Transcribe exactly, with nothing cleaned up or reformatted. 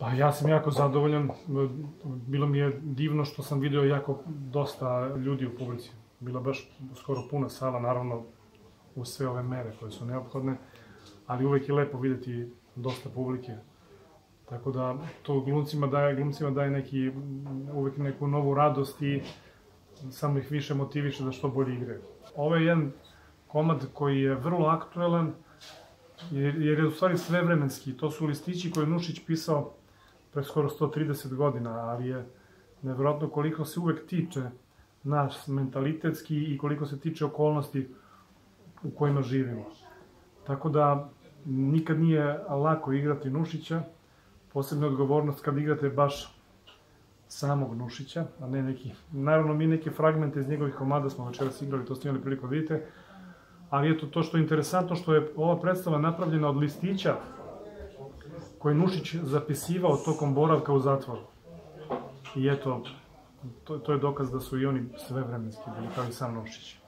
Pa ja sam jako zadovoljan, bilo mi je divno što sam vidio jako dosta ljudi u publici. Bila baš skoro puna sala, naravno uz sve ove mere koje su neophodne, ali uvek je lepo videti dosta publike. Tako da to glumcima daje, glumcima daje neki, uvek neku novu radost i samo ih više motiviše da što bolje igraju. Ovo je jedan komad koji je vrlo aktuelan, jer je u stvari svevremenski. To su listići koje je Nušić pisao pre skoro sto trideset godina, ali je nevjerojatno koliko se uvek tiče naš mentalitetski i koliko se tiče okolnosti u kojima živimo. Tako da nikad nije lako igrati Nušića, posebna odgovornost kad igrate baš samog Nušića, a ne neki... Naravno, mi neke fragmente iz njegovih komada smo večeras igrali, to ste imali priliku da vidite, ali eto, to što je interesantno, što je ova predstava napravljena od listića koje je Nušić zapisivao tokom boravka u zatvoru. I eto, to je dokaz da su i oni svevremenski bili, kao i sam Nušić.